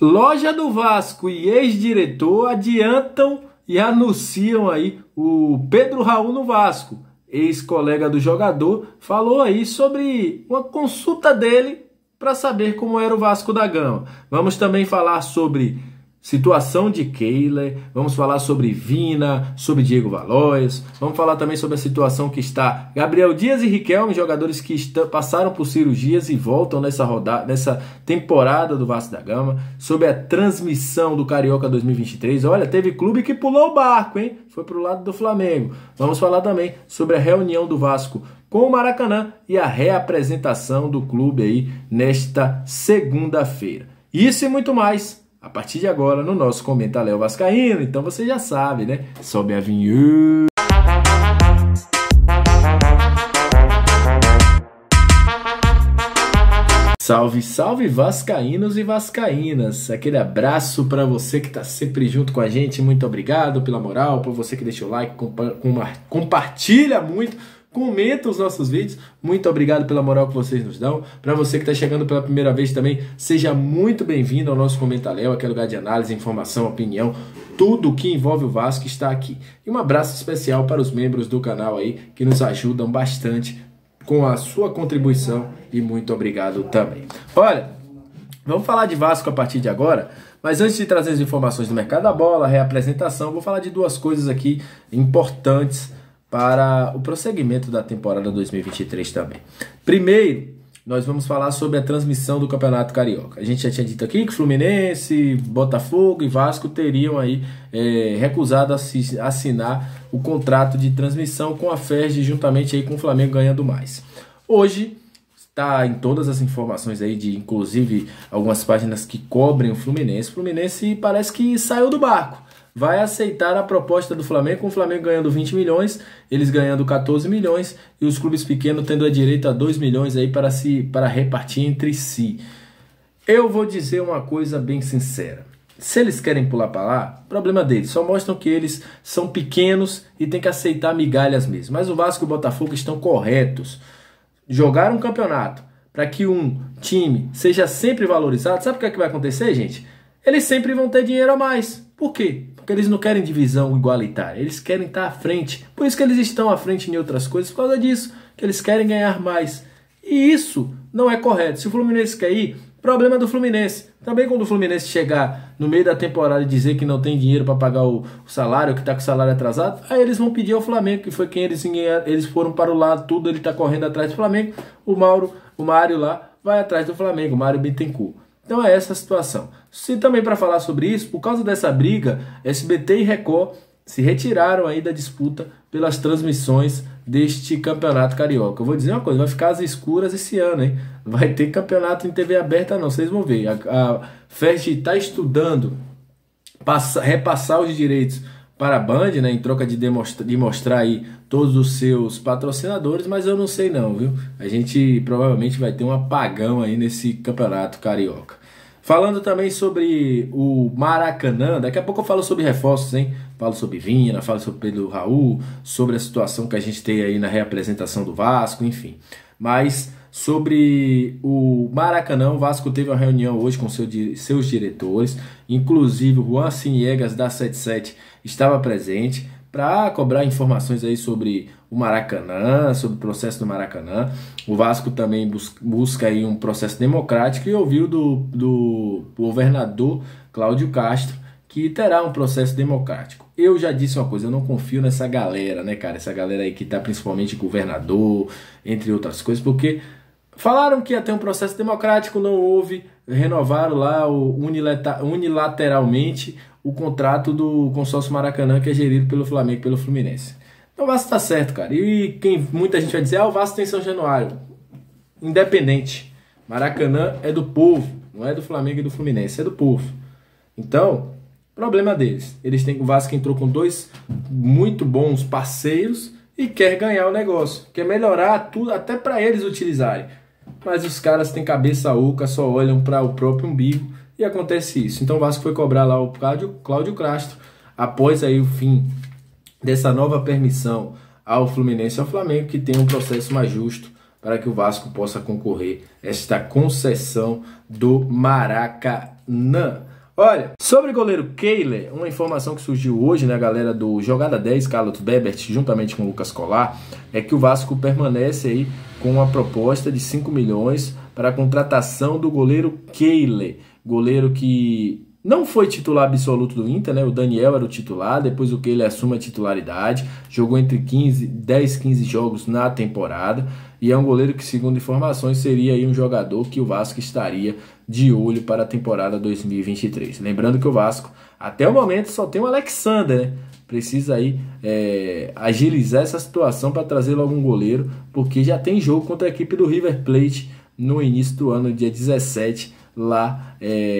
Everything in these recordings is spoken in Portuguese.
Loja do Vasco e ex-diretor adiantam e anunciam aí o Pedro Raul no Vasco. Ex-colega do jogador falou aí sobre uma consulta dele para saber como era o Vasco da Gama. Vamos também falar sobre situação de Kehler, vamos falar sobre Vina, sobre Diego Valois, vamos falar também sobre a situação que está Gabriel Dias e Riquelme, jogadores que passaram por cirurgias e voltam nessa temporada do Vasco da Gama, sobre a transmissão do Carioca 2023. Olha, teve clube que pulou o barco, hein? Foi pro lado do Flamengo. Vamos falar também sobre a reunião do Vasco com o Maracanã e a reapresentação do clube aí nesta segunda-feira. Isso e muito mais a partir de agora no nosso Comenta Léo Vascaíno. Então você já sabe, né? Sobe a vinheta. Salve, salve vascaínos e vascaínas. Aquele abraço para você que está sempre junto com a gente. Muito obrigado pela moral, por você que deixa o like, compartilha muito, comenta os nossos vídeos. Muito obrigado pela moral que vocês nos dão. Para você que está chegando pela primeira vez também, seja muito bem-vindo ao nosso Comenta Léo, aquele lugar de análise, informação, opinião, tudo que envolve o Vasco está aqui. E um abraço especial para os membros do canal aí, que nos ajudam bastante com a sua contribuição, e muito obrigado também. Olha, vamos falar de Vasco a partir de agora, mas antes de trazer as informações do mercado da bola, a reapresentação, vou falar de duas coisas aqui importantes para o prosseguimento da temporada 2023 também. Primeiro, nós vamos falar sobre a transmissão do Campeonato Carioca. A gente já tinha dito aqui que Fluminense, Botafogo e Vasco teriam aí recusado assinar o contrato de transmissão com a FERJ, juntamente aí com o Flamengo ganhando mais. Hoje está em todas as informações aí, de inclusive algumas páginas que cobrem o Fluminense. O Fluminense parece que saiu do barco. Vai aceitar a proposta do Flamengo, com o Flamengo ganhando 20 milhões, eles ganhando 14 milhões e os clubes pequenos tendo a direito a 2 milhões aí para repartir entre si. Eu vou dizer uma coisa bem sincera. Se eles querem pular para lá, problema deles. Só mostram que eles são pequenos e tem que aceitar migalhas mesmo. Mas o Vasco e o Botafogo estão corretos. Jogaram um campeonato para que um time seja sempre valorizado. Sabe o que é que vai acontecer, gente? Eles sempre vão ter dinheiro a mais. Por quê? Porque eles não querem divisão igualitária, eles querem estar à frente. Por isso que eles estão à frente em outras coisas, por causa disso, que eles querem ganhar mais. E isso não é correto. Se o Fluminense quer ir, problema do Fluminense. Também quando o Fluminense chegar no meio da temporada e dizer que não tem dinheiro para pagar o salário, que está com o salário atrasado, aí eles vão pedir ao Flamengo, que foi quem eles foram para o lado, tudo, ele está correndo atrás do Flamengo. O Mário lá vai atrás do Flamengo, o Mário Bittencourt. Então é essa a situação. Se também para falar sobre isso, por causa dessa briga, SBT e Record se retiraram aí da disputa pelas transmissões deste Campeonato Carioca. Eu vou dizer uma coisa, vai ficar às escuras esse ano, hein? Não vai ter campeonato em TV aberta não, vocês vão ver. A FERJ está estudando repassar os direitos para a Band, né, em troca de mostrar aí todos os seus patrocinadores, mas eu não sei não, viu? A gente provavelmente vai ter um apagão aí nesse Campeonato Carioca. Falando também sobre o Maracanã, daqui a pouco eu falo sobre reforços, hein? Falo sobre Vina, falo sobre Pedro Raul, sobre a situação que a gente tem aí na reapresentação do Vasco, enfim. Mas sobre o Maracanã, o Vasco teve uma reunião hoje com seus diretores, inclusive o Juan Ciniegas da 77 estava presente para cobrar informações aí sobre o Maracanã, sobre o processo do Maracanã. O Vasco também busca aí um processo democrático e ouviu do governador Cláudio Castro que terá um processo democrático. Eu já disse uma coisa, eu não confio nessa galera, né, cara? Essa galera aí que tá principalmente governador, entre outras coisas, porque falaram que ia ter um processo democrático, não houve, renovaram lá unilateralmente o contrato do consórcio Maracanã, que é gerido pelo Flamengo e pelo Fluminense. Então o Vasco tá certo, cara. E muita gente vai dizer, o Vasco tem São Januário. Independente. Maracanã é do povo, não é do Flamengo e do Fluminense, é do povo. Então, problema deles. O Vasco entrou com dois muito bons parceiros e quer ganhar o negócio. Quer melhorar tudo, até para eles utilizarem. Mas os caras têm cabeça oca, só olham para o próprio umbigo e acontece isso. Então o Vasco foi cobrar lá o Cláudio Castro, após aí o fim dessa nova permissão ao Fluminense e ao Flamengo, que tem um processo mais justo para que o Vasco possa concorrer a esta concessão do Maracanã. Olha, sobre o goleiro Kehler, uma informação que surgiu hoje, né, galera do Jogada 10, Carlos Bebert, juntamente com o Lucas Colar, é que o Vasco permanece aí com uma proposta de 5 milhões para a contratação do goleiro Kehler, goleiro que não foi titular absoluto do Inter, né? O Daniel era o titular, depois o Kehler assume a titularidade, jogou entre 10 e 15 jogos na temporada, e é um goleiro que, segundo informações, seria aí um jogador que o Vasco estaria de olho para a temporada 2023. Lembrando que o Vasco, até o momento, só tem o Alexander, né? Precisa aí agilizar essa situação para trazer logo um goleiro, porque já tem jogo contra a equipe do River Plate no início do ano, dia 17, lá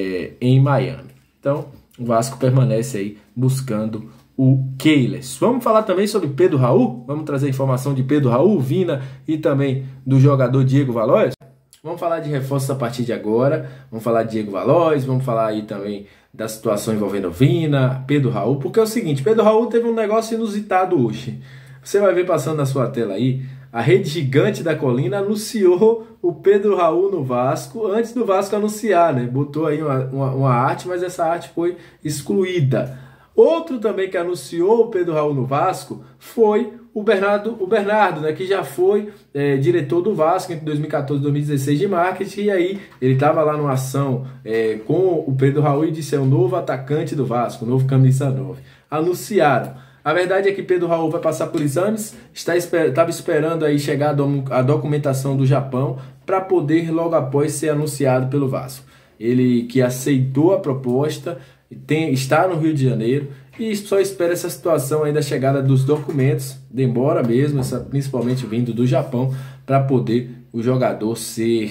em Miami. Então, o Vasco permanece aí buscando o Kehler. Vamos falar também sobre Pedro Raul? Vamos trazer informação de Pedro Raul, Vina e também do jogador Diego Valois? Vamos falar de reforços a partir de agora. Vamos falar de Diego Valois, vamos falar aí também da situação envolvendo Vina, Pedro Raul, porque é o seguinte, Pedro Raul teve um negócio inusitado hoje. Você vai ver passando na sua tela aí, a Rede Gigante da Colina anunciou o Pedro Raul no Vasco antes do Vasco anunciar, né? Botou aí uma arte, mas essa arte foi excluída. Outro também que anunciou o Pedro Raul no Vasco foi o Bernardo, né? Que já foi diretor do Vasco entre 2014 e 2016 de marketing, e aí ele estava lá numa ação com o Pedro Raul e disse: é o novo atacante do Vasco, o novo camisa 9. Anunciaram. A verdade é que Pedro Raul vai passar por exames, estava esperando aí chegar a documentação do Japão para poder logo após ser anunciado pelo Vasco. Ele que aceitou a proposta, está no Rio de Janeiro e só espera essa situação aí da chegada dos documentos, demora mesmo, principalmente vindo do Japão, para poder o jogador ser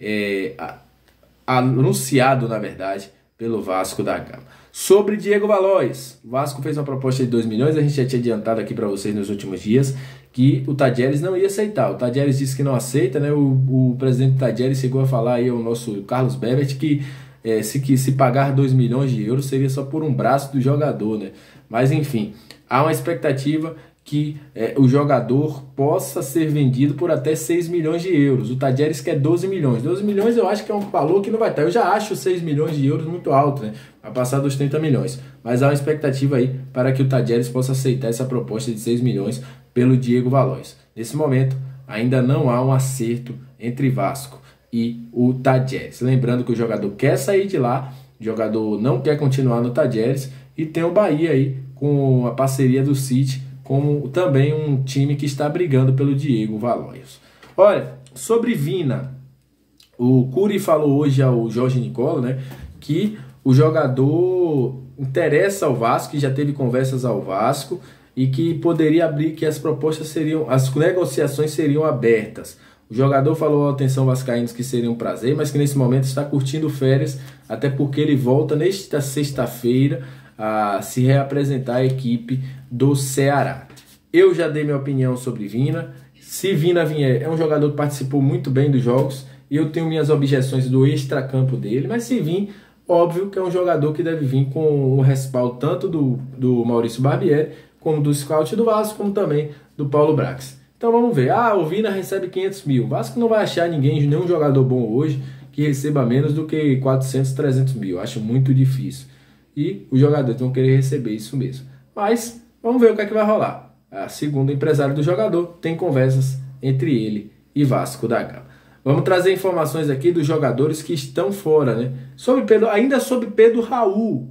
anunciado, na verdade, pelo Vasco da Gama. Sobre Diego Valois, o Vasco fez uma proposta de 2 milhões, a gente já tinha adiantado aqui para vocês nos últimos dias que o Tadieres não ia aceitar. O Tadieres disse que não aceita, né? O presidente Tadieres chegou a falar aí ao nosso Carlos Bebert que se pagar 2 milhões de euros seria só por um braço do jogador, né? Mas enfim, há uma expectativa que o jogador possa ser vendido por até 6 milhões de euros. O Tadieres quer 12 milhões. 12 milhões eu acho que é um valor que não vai estar. Eu já acho 6 milhões de euros muito alto, né? Vai passar dos 30 milhões. Mas há uma expectativa aí para que o Tadieres possa aceitar essa proposta de 6 milhões pelo Diego Valois. Nesse momento, ainda não há um acerto entre Vasco e o Tadieres. Lembrando que o jogador quer sair de lá, o jogador não quer continuar no Tadieres, e tem o Bahia aí com a parceria do City, como também um time que está brigando pelo Diego Valois. Olha, sobre Vina, o Curi falou hoje ao Jorge Nicola, né, que o jogador interessa ao Vasco, que já teve conversas ao Vasco e que poderia abrir, que as negociações seriam abertas. O jogador falou à atenção vascaínos que seria um prazer, mas que nesse momento está curtindo férias, até porque ele volta nesta sexta-feira a se reapresentar à equipe do Ceará. Eu já dei minha opinião sobre Vina. Se Vina vier, é um jogador que participou muito bem dos jogos, e eu tenho minhas objeções do extracampo dele, mas se vir, óbvio que é um jogador que deve vir com o respaldo tanto do Maurício Barbieri, como do scout do Vasco, como também do Paulo Brax. Então vamos ver. O Vina recebe 500 mil. O Vasco não vai achar nenhum jogador bom hoje que receba menos do que 400, 300 mil. Acho muito difícil. E os jogadores vão querer receber isso mesmo. Mas vamos ver o que é que vai rolar. Segundo o empresário do jogador, tem conversas entre ele e Vasco da Gama. Vamos trazer informações aqui dos jogadores que estão fora, né? Ainda sobre Pedro Raul.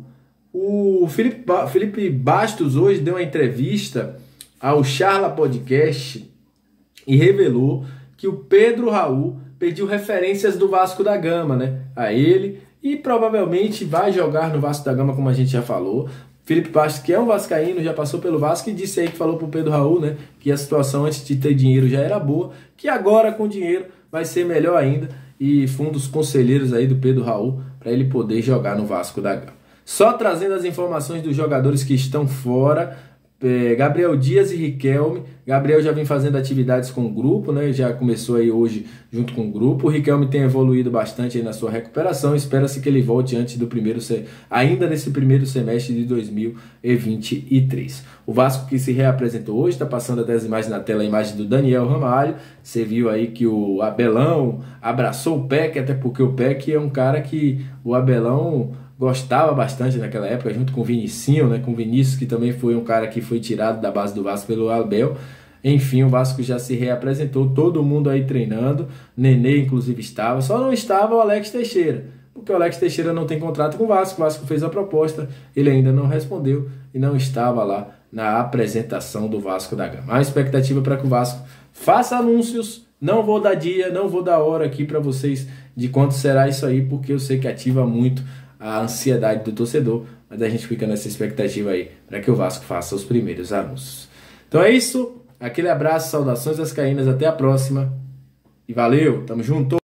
O Felipe Bastos hoje deu uma entrevista ao Charla Podcast e revelou que o Pedro Raul pediu referências do Vasco da Gama, né, a ele, e provavelmente vai jogar no Vasco da Gama, como a gente já falou. Felipe Bastos, que é um vascaíno, já passou pelo Vasco e disse aí que falou pro Pedro Raul, né, que a situação antes de ter dinheiro já era boa, que agora com dinheiro vai ser melhor ainda, e foi um dos conselheiros aí do Pedro Raul para ele poder jogar no Vasco da Gama. Só trazendo as informações dos jogadores que estão fora. Gabriel Dias e Riquelme. Gabriel já vem fazendo atividades com o grupo, né? Já começou aí hoje junto com o grupo. O Riquelme tem evoluído bastante aí na sua recuperação. Espera-se que ele volte antes do ainda nesse primeiro semestre de 2023. O Vasco que se reapresentou hoje, está passando até as imagens na tela, a imagem do Daniel Ramalho. Você viu aí que o Abelão abraçou o Peck, até porque o Peck é um cara que o Abelão gostava bastante naquela época, junto com o Vinicinho, né? Com o Vinícius, que também foi um cara que foi tirado da base do Vasco pelo Abel. Enfim, o Vasco já se reapresentou, todo mundo aí treinando. Nenê, inclusive, estava. Só não estava o Alex Teixeira, porque o Alex Teixeira não tem contrato com o Vasco. O Vasco fez a proposta, ele ainda não respondeu e não estava lá na apresentação do Vasco da Gama. A expectativa para que o Vasco faça anúncios. Não vou dar dia, não vou dar hora aqui para vocês de quanto será isso aí, porque eu sei que ativa muito a ansiedade do torcedor, mas a gente fica nessa expectativa aí para que o Vasco faça os primeiros anúncios. Então é isso, aquele abraço, saudações vascaínas, até a próxima e valeu, tamo junto!